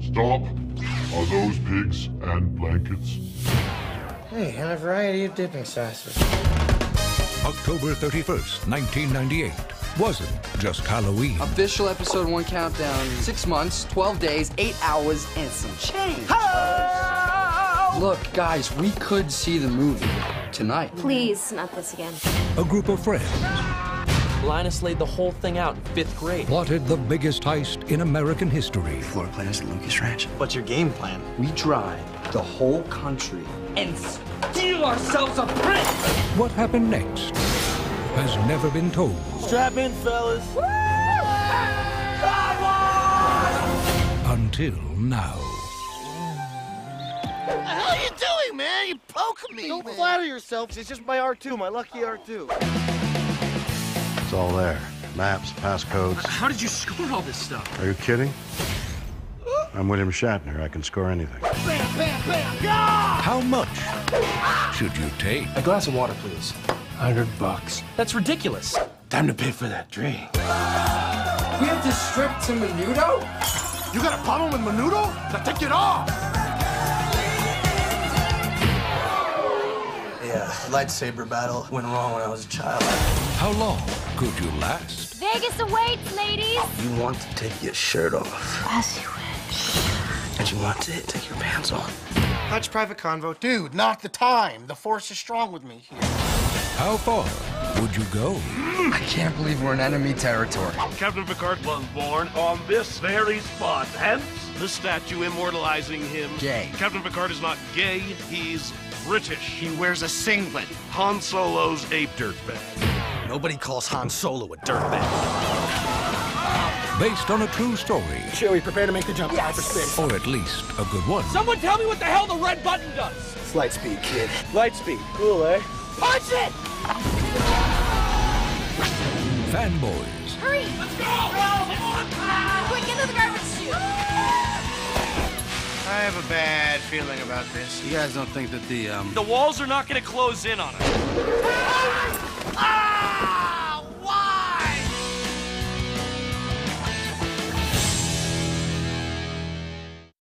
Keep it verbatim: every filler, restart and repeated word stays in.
Stop. Are those pigs and blankets? Hey, and a variety of dipping sauces. October thirty-first, nineteen ninety-eight. Wasn't just Halloween. Official episode one countdown. Six months, twelve days, eight hours, and some change. Oh! Look, guys, we could see the movie tonight. Please, not this again. A group of friends Linus laid the whole thing out in fifth grade. plotted the biggest heist in American history. Floor plan is at Lucas Ranch. What's your game plan? We drive the whole country and steal ourselves a prince. What happened next has never been told. Strap in, fellas. Until now. What the hell are you doing, man? You're poking me. Don't man. flatter yourself. It's just my R two, my lucky R two. It's all there. Maps, passcodes. How did you score all this stuff? Are you kidding? I'm William Shatner. I can score anything. Bam, bam, bam, go! How much should you take? A glass of water, please. Hundred bucks. That's ridiculous. Time to pay for that drink. We have to strip to Menudo? You got a problem with Menudo? Now take it off! Yeah, lightsaber battle went wrong when I was a child. How long could you last? Vegas awaits, ladies! You want to take your shirt off, As you wish. and you want to take your pants on. Hutch Private Convo. Dude, not the time. The Force is strong with me here. How far would you go? I can't believe we're in enemy territory. Captain Picard was born on this very spot, hence the statue immortalizing him. Gay. Captain Picard is not gay, he's British. He wears a singlet. Han Solo's a dirtbag. Nobody calls Han Solo a dirtbag. Based on a true story, Chewie, prepare to make the jump to hyperspace. or at least a good one. Someone tell me what the hell the red button does. It's light speed, kid. Light speed. Cool, eh? Punch it! Fanboys, Hurry! Let's go! Quick, get to the garbage chute! I have a bad feeling about this. You guys don't think that the, um... The walls are not gonna close in on us.